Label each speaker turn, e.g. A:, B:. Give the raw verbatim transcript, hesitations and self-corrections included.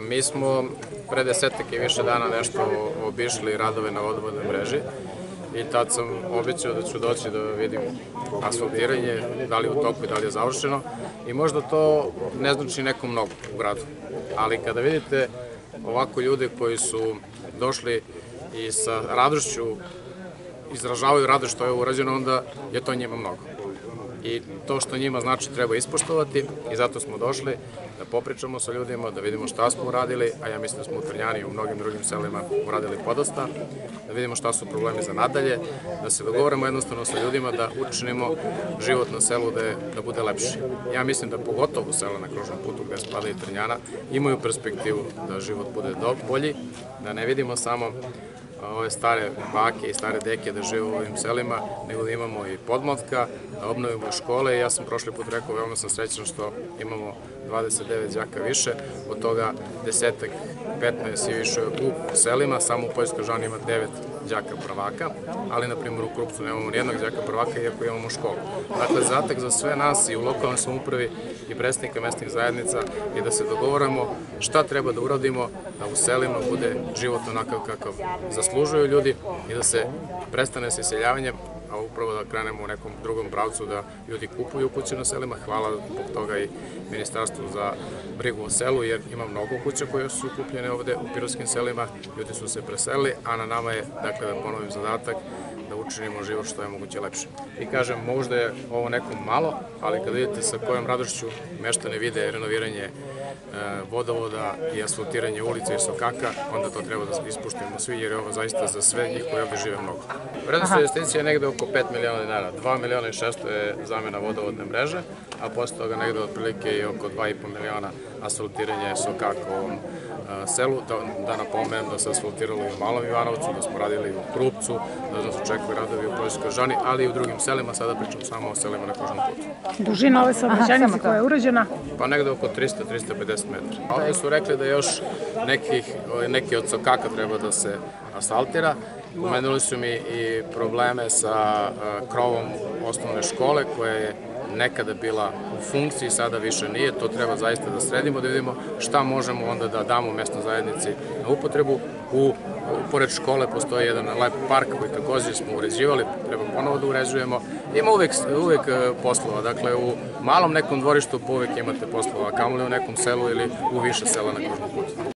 A: Mi smo pre desetak i više dana nešto obišli radove na vodovodnoj mreži i tad sam obećao da ću doći da vidim asfaltiranje, da li je u toku i da li je završeno, i možda to ne znači nekom mnogo u gradu, ali kada vidite ovako ljude koji su došli i sa radošću izražavaju radost što je urađeno, onda je to njima mnogo. I to što njima znači treba ispoštovati, i zato smo došli da popričamo sa ljudima, da vidimo šta smo uradili, a ja mislim da smo u Trnjani i u mnogim drugim selima uradili podosta, da vidimo šta su problemi za nadalje, da se dogovorimo jednostavno sa ljudima, da učinimo život na selu da bude lepši. Ja mislim da pogotovo sela na kružnom putu gde spada i Trnjana imaju perspektivu da život bude bolji, da ne vidimo samo ove stare bake i stare deke da žive u ovim selima, nego da imamo i podmlatka, da obnovimo škole. Ja sam prošli put rekao, veoma sam srećan što imamo dvadeset devet đaka više, od toga desetak, petnaest i više u selima, samo u Poljskoj Žani ima devet đaka prvaka, ali na primjer u Krupcu nemamo nijednog đaka prvaka iako imamo školu. Dakle, zadatak za sve nas i u lokalnoj samoupravi i predstavnika mesnih zajednica je da se dogovoramo šta treba da uradimo da u selima bude život onakav kakav zaslužuju ljudi i da se prestane sa iseljavanjem, a upravo da krenemo u nekom drugom pravcu, da ljudi kupuju kuće na selima. Hvala zbog toga i Ministarstvu za brigu o selu, jer ima mnogo kuća koje su kupljene ovde u pirotskim selima, ljudi su se preselili, a na nama je, dakle, da ponovim zadatak, da učinimo život što je moguće lepše. I kažem, možda je ovo nekom malo, ali kad vidite sa kojom radošću meštani vide renoviranje vodovoda i asfaltiranje ulica i sokaka, onda to treba da ispuštimo svi, jer je ovo zaista za sve njih koji ovde žive mnogo. Vrednost investicije je negde oko pet miliona dinara, dva miliona i šesto je zamena vodovodne mreže, a posle toga negde otprilike i oko dva i po miliona asfaltiranje sokaka u ovom selu. Da napomenem da se asfaltiralo i u Malom Ivanovcu, da smo radili i u Krupcu, da nas očekuju radovi u Poljskoj Žani, ali i u drugim selima, sada pričam samo o selima na kružnom putu.
B: Dužina ove saobraćajnice koja je urađena?
A: Pa negde oko trista do trista pedeset metara. Ovdje su rekli da još neki od sokaka treba da se asfaltira. Pomenuli su mi i probleme sa krovom osnovne škole koja je nekada bila u funkciji, sada više nije. To treba zaista da sredimo, da vidimo šta možemo onda da damo mesnoj zajednici na upotrebu. Pored škole postoji jedan lep park koji takođe smo uređivali, treba ponovo da uređujemo. Ima uvek poslova, dakle u malom nekom dvorištu uvek imate poslova, kamoli u nekom selu ili u više sela na kružnom putu.